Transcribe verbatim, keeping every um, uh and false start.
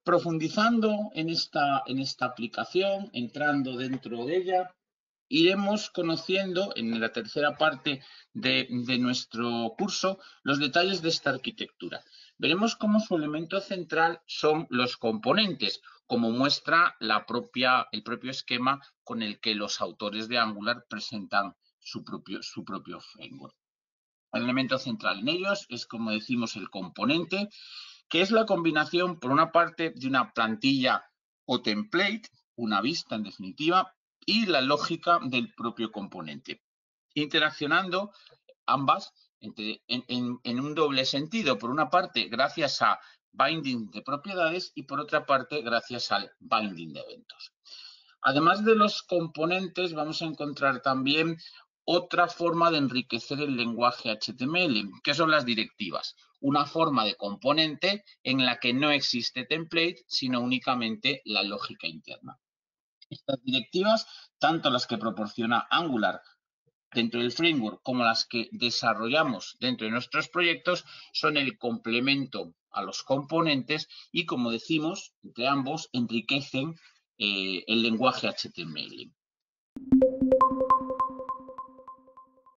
Profundizando en esta, en esta aplicación, entrando dentro de ella, iremos conociendo en la tercera parte de, de nuestro curso los detalles de esta arquitectura. Veremos cómo su elemento central son los componentes, como muestra la propia, el propio esquema con el que los autores de Angular presentan su propio, su propio framework. El elemento central en ellos es, como decimos, el componente, que es la combinación, por una parte, de una plantilla o template, una vista en definitiva, y la lógica del propio componente, interaccionando ambas entre, en, en, en un doble sentido. Por una parte, gracias a binding de propiedades y por otra parte, gracias al binding de eventos. Además de los componentes, vamos a encontrar también otra forma de enriquecer el lenguaje H T M L, que son las directivas. Una forma de componente en la que no existe template, sino únicamente la lógica interna. Estas directivas, tanto las que proporciona Angular dentro del framework como las que desarrollamos dentro de nuestros proyectos, son el complemento a los componentes y, como decimos, entre ambos enriquecen eh, el lenguaje H T M L.